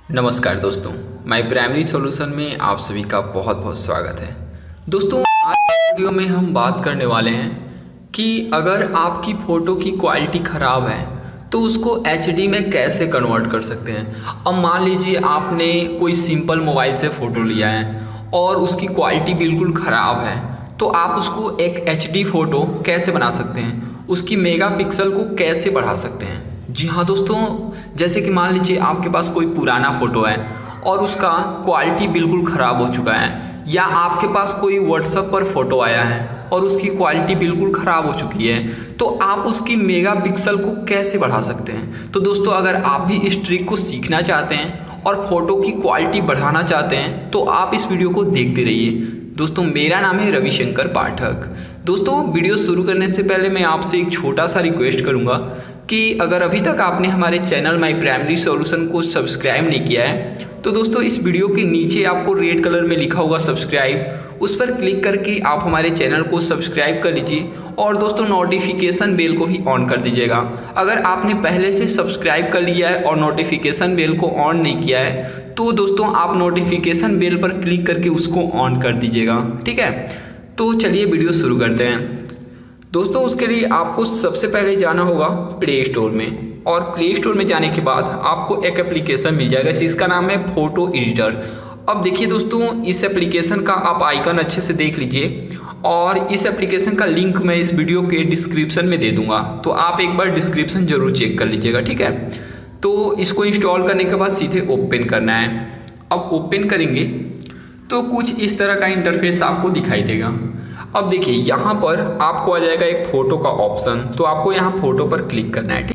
नमस्कार दोस्तों, my primary solution में आप सभी का बहुत बहुत स्वागत है। दोस्तों, आज की वीडियो में हम बात करने वाले हैं कि अगर आपकी फ़ोटो की क्वालिटी ख़राब है तो उसको HD में कैसे कन्वर्ट कर सकते हैं। अब मान लीजिए आपने कोई सिंपल मोबाइल से फ़ोटो लिया है और उसकी क्वालिटी बिल्कुल ख़राब है, तो आप उसको एक HD फ़ोटो कैसे बना सकते हैं, उसकी मेगापिक्सल को कैसे बढ़ा सकते हैं। जी हाँ दोस्तों, जैसे कि मान लीजिए आपके पास कोई पुराना फ़ोटो है और उसका क्वालिटी बिल्कुल ख़राब हो चुका है, या आपके पास कोई व्हाट्सएप पर फ़ोटो आया है और उसकी क्वालिटी बिल्कुल ख़राब हो चुकी है, तो आप उसकी मेगापिक्सल को कैसे बढ़ा सकते हैं। तो दोस्तों, अगर आप भी इस ट्रिक को सीखना चाहते हैं और फ़ोटो की क्वालिटी बढ़ाना चाहते हैं तो आप इस वीडियो को देखते रहिए। दोस्तों, मेरा नाम है रविशंकर पाठक। दोस्तों, वीडियो शुरू करने से पहले मैं आपसे एक छोटा सा रिक्वेस्ट करूंगा कि अगर अभी तक आपने हमारे चैनल माय प्राइमरी सॉल्यूशन को सब्सक्राइब नहीं किया है तो दोस्तों इस वीडियो के नीचे आपको रेड कलर में लिखा होगा सब्सक्राइब, उस पर क्लिक करके आप हमारे चैनल को सब्सक्राइब कर लीजिए और दोस्तों नोटिफिकेशन बेल को भी ऑन कर दीजिएगा। अगर आपने पहले से सब्सक्राइब कर लिया है और नोटिफिकेशन बेल को ऑन नहीं किया है तो दोस्तों आप नोटिफिकेशन बेल पर क्लिक करके उसको ऑन कर दीजिएगा, ठीक है। तो चलिए वीडियो शुरू करते हैं। दोस्तों, उसके लिए आपको सबसे पहले जाना होगा प्ले स्टोर में, और प्ले स्टोर में जाने के बाद आपको एक एप्लीकेशन मिल जाएगा जिसका नाम है फोटो एडिटर। अब देखिए दोस्तों, इस एप्लीकेशन का आप आइकन अच्छे से देख लीजिए और इस एप्लीकेशन का लिंक मैं इस वीडियो के डिस्क्रिप्शन में दे दूंगा, तो आप एक बार डिस्क्रिप्शन ज़रूर चेक कर लीजिएगा, ठीक है। तो इसको इंस्टॉल करने के बाद सीधे ओपन करना है। अब ओपन करेंगे तो कुछ इस तरह का इंटरफेस आपको दिखाई देगा। अब देखिए यहाँ पर आपको आ जाएगा एक फ़ोटो का ऑप्शन, तो आपको यहाँ फ़ोटो पर क्लिक करना है।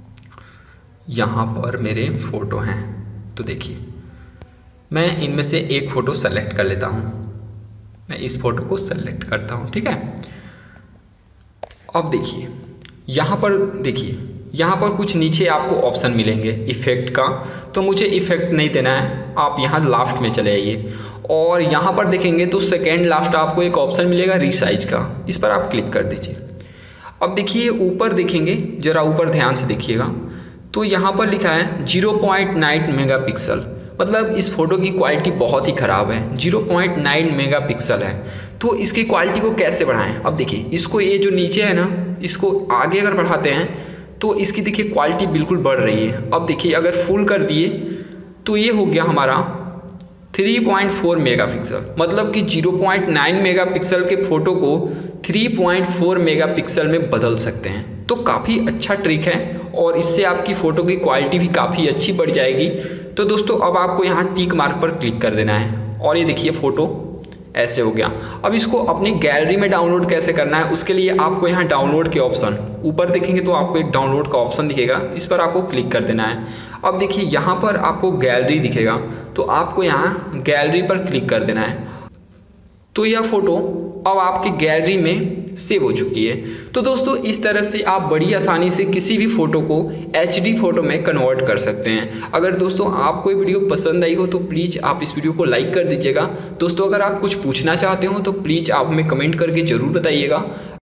यहाँ पर मेरे फ़ोटो हैं, तो देखिए मैं इनमें से एक फ़ोटो सेलेक्ट कर लेता हूँ। मैं इस फ़ोटो को सेलेक्ट करता हूँ, ठीक है। अब देखिए यहाँ पर कुछ नीचे आपको ऑप्शन मिलेंगे इफ़ेक्ट का, तो मुझे इफ़ेक्ट नहीं देना है, आप यहाँ लास्ट में चले आइए और यहाँ पर देखेंगे तो सेकेंड लास्ट आपको एक ऑप्शन मिलेगा रीसाइज का, इस पर आप क्लिक कर दीजिए। अब देखिए ऊपर देखेंगे, ज़रा ऊपर ध्यान से देखिएगा, तो यहाँ पर लिखा है 0.9 मेगापिक्सल, मतलब इस फ़ोटो की क्वालिटी बहुत ही ख़राब है, 0.9 मेगापिक्सल है। तो इसकी क्वालिटी को कैसे बढ़ाएं। अब देखिए इसको, ये जो नीचे है ना, इसको आगे अगर बढ़ाते हैं तो इसकी देखिए क्वालिटी बिल्कुल बढ़ रही है। अब देखिए अगर फुल कर दिए तो ये हो गया हमारा 3.4 मेगापिक्सल, मतलब कि 0.9 मेगापिक्सल के फ़ोटो को 3.4 मेगापिक्सल में बदल सकते हैं। तो काफ़ी अच्छा ट्रिक है और इससे आपकी फ़ोटो की क्वालिटी भी काफ़ी अच्छी बढ़ जाएगी। तो दोस्तों अब आपको यहाँ टिक मार्क पर क्लिक कर देना है और ये देखिए फ़ोटो ऐसे हो गया। अब इसको अपनी गैलरी में डाउनलोड कैसे करना है, उसके लिए आपको यहाँ डाउनलोड के ऑप्शन ऊपर देखेंगे तो आपको एक डाउनलोड का ऑप्शन दिखेगा, इस पर आपको क्लिक कर देना है। अब देखिए यहाँ पर आपको गैलरी दिखेगा, तो आपको यहाँ गैलरी पर क्लिक कर देना है। तो यह फ़ोटो अब आपकी गैलरी में सेव हो चुकी है। तो दोस्तों इस तरह से आप बड़ी आसानी से किसी भी फ़ोटो को HD फ़ोटो में कन्वर्ट कर सकते हैं। अगर दोस्तों आपको ये वीडियो पसंद आई हो तो प्लीज़ आप इस वीडियो को लाइक कर दीजिएगा। दोस्तों अगर आप कुछ पूछना चाहते हो तो प्लीज़ आप हमें कमेंट करके ज़रूर बताइएगा।